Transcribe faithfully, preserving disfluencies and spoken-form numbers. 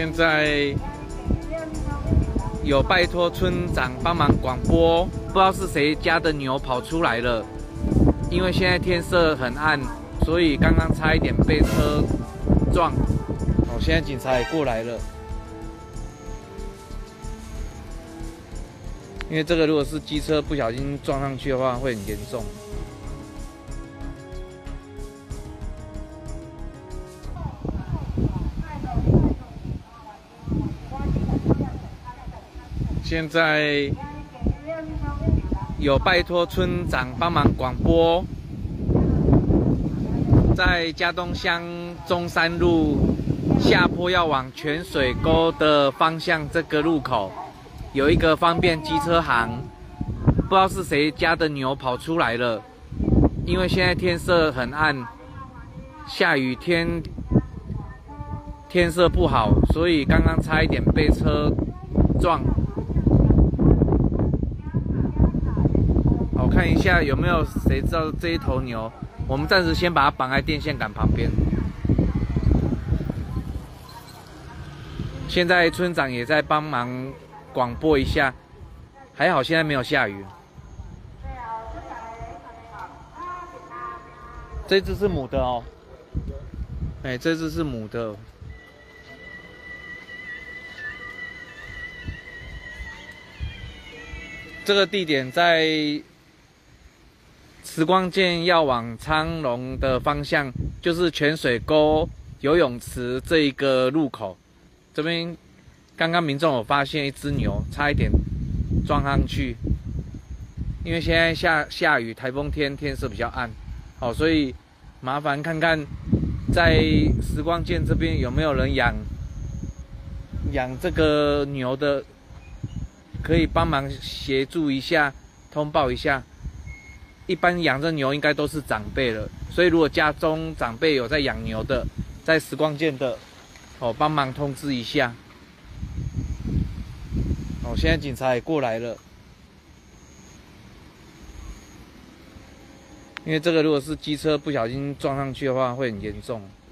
现在有拜托村长帮忙广播，不知道是谁家的牛跑出来了。因为现在天色很暗，所以刚刚差一点被车撞。哦，现在警察也过来了。因为这个如果是机车不小心撞上去的话，会很严重。 现在有拜托村长帮忙广播，在嘉东乡中山路下坡要往泉水沟的方向，这个路口有一个方便机车行，不知道是谁家的牛跑出来了。因为现在天色很暗，下雨天，天色不好，所以刚刚差一点被车撞。 我看一下有没有谁知道这一头牛，我们暂时先把它绑在电线杆旁边。现在村长也在帮忙广播一下，还好现在没有下雨。这只是母的哦，哎，这只是母的。这个地点在 时光线要往昌隆的方向，就是泉水沟游泳池这一个路口。这边刚刚民众有发现一只牛，差一点撞上去。因为现在下下雨，台风天天色比较暗，好，所以麻烦看看在时光线这边有没有人养养这个牛的，可以帮忙协助一下，通报一下。 一般养这牛应该都是长辈了，所以如果家中长辈有在养牛的，在时光线的，哦，帮忙通知一下。哦，现在警察也过来了，因为这个如果是机车不小心撞上去的话，会很严重。